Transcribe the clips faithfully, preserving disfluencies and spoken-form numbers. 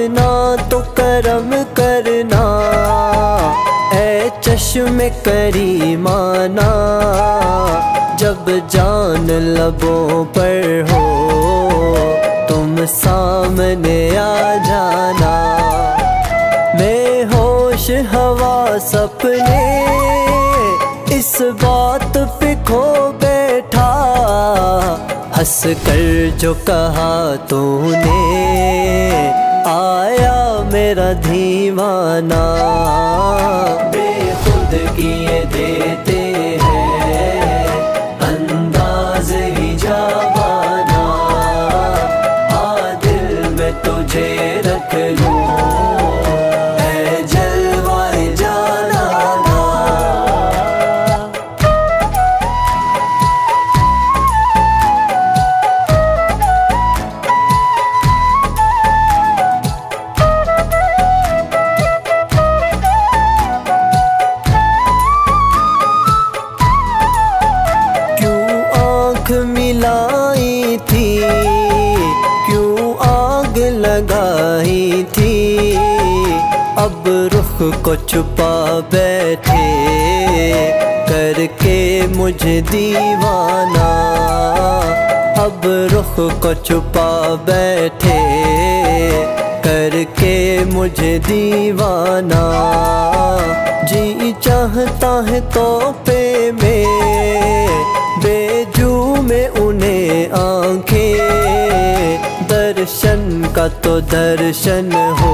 मांगना तो करम करना, ऐ चश्मे करीमाना। जब जान लबों पर हो तुम सामने आ जाना। मैं होश हवा सपने इस बात पे खो बैठा, हंस कर जो कहा तूने आया मेरा दीवाना। बेखुद किए देते हैं अंदाज ही जावाना, आ दिल में तुझे रख लूं ऐ जलवाए जाना। मिलाई थी क्यों आग लगाई थी, अब रुख को छुपा बैठे करके मुझे दीवाना। अब रुख को छुपा बैठे करके मुझे दीवाना। जी चाहता है तोहफे में बेजू में उन्हें आंखें, दर्शन का तो दर्शन हो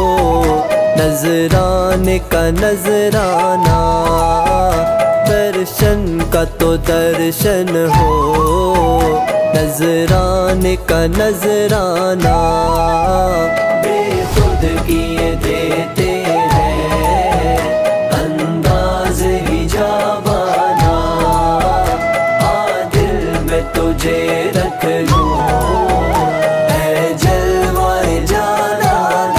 नजराने का नजराना। दर्शन का तो दर्शन हो नजराने का नजराना। बेखुद किए देते हैं अंदाज ही जावाना, तुझे रख लूं ऐ जलवाए जाना।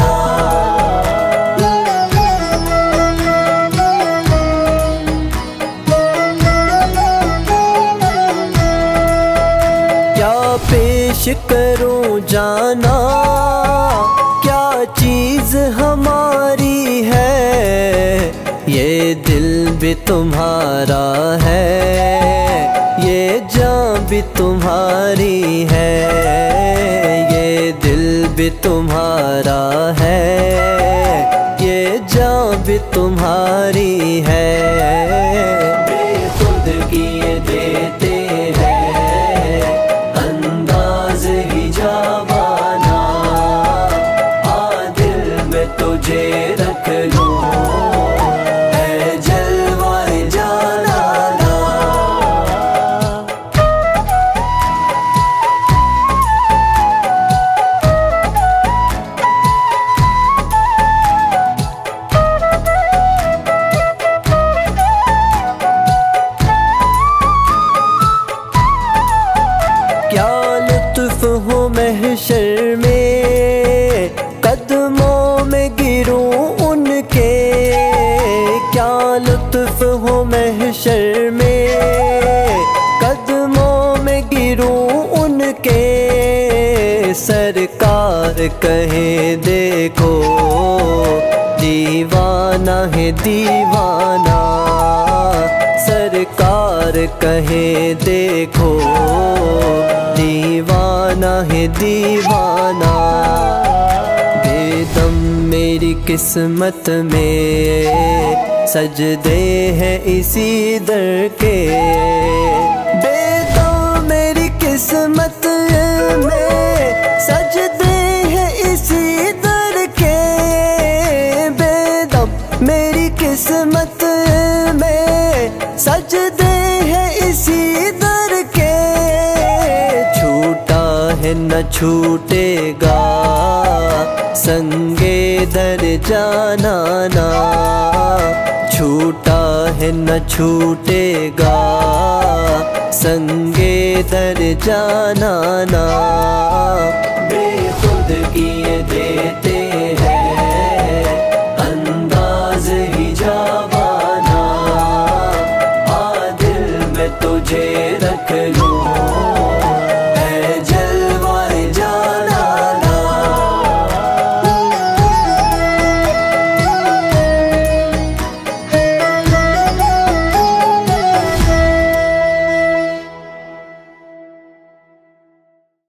क्या पेश करूं जाना, क्या चीज हमारी है, ये दिल भी तुम्हारा है, ये जान भी तुम्हारी है। ये दिल भी तुम्हारा है, ये जान भी तुम्हारी है। बेखुद किए देते हैं अंदाज ही जावाना, आ दिल में तुझे रख लूं ऐ जलवाए जाना। क्या लुत्फ हो महशर में कदमों में गिरूं उनके, क्या लुत्फ हो महशर में कदमों में गिरूं उनके। सरकार कहे देखो दीवाना है दीवाना, सरकार कहे देखो दीवाना है दीवाना। बेदम मेरी किस्मत में सजदे हैं इसी दर के, बेदम मेरी किस्मत में सजदे हैं इसी दर के। बेदम मेरी किस्मत में सजदे हैं इसी दर के। छूटा है न छूटेगा संगे दर जाना ना, छूटा है न छूटेगा संगे दर जाना ना।